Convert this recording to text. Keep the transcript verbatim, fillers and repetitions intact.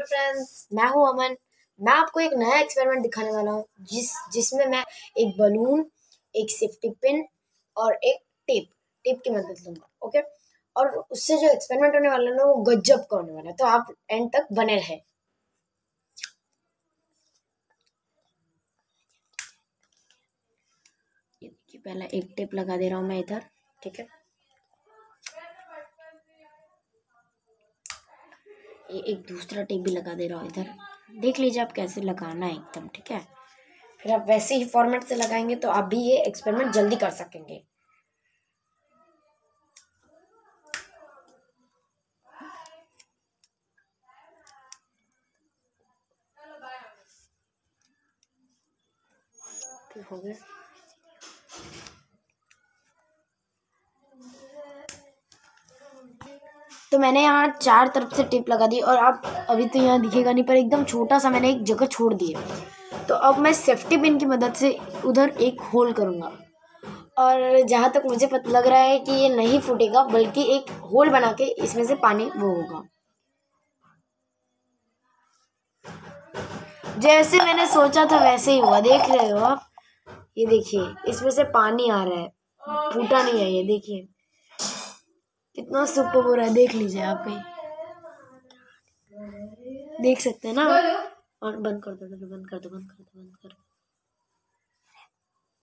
Friends, मैं हूं अमन। मैं आपको एक नया एक्सपेरिमेंट दिखाने वाला हूं जिस जिसमें मैं एक बलून, एक सेफ्टी पिन और एक टेप टेप की मदद लूंगा। ओके, और उससे जो एक्सपेरिमेंट होने वाला है ना वो गजब का होने वाला है, तो आप एंड तक बने रहे। ये देखिए, पहला एक टेप लगा दे रहा हूं मैं इधर। ठीक है, ये एक दूसरा टेप भी लगा दे रहा हूँ इधर। देख लीजिए आप कैसे लगाना है एकदम। ठीक है, फिर आप वैसे ही फॉर्मेट से लगाएंगे तो आप भी ये एक्सपेरिमेंट जल्दी कर सकेंगे। हो गया, तो मैंने यहाँ चार तरफ से टेप लगा दी और आप अभी तो यहाँ दिखेगा नहीं पर एकदम छोटा सा मैंने एक जगह छोड़ दिया। तो अब मैं सेफ्टी पिन की मदद से उधर एक होल करूँगा और जहाँ तक मुझे पता लग रहा है कि ये नहीं फूटेगा, बल्कि एक होल बना के इसमें से पानी वो होगा। जैसे मैंने सोचा था वैसे ही हुआ, देख रहे हो आप। ये देखिए, इसमें से पानी आ रहा है, फूटा नहीं है। ये देखिए कितना सुपर हो रहा है, देख लीजिए आप कहीं देख सकते हैं ना। और बंद कर दो, बंद कर दो, बंद कर दो, बंद कर दो।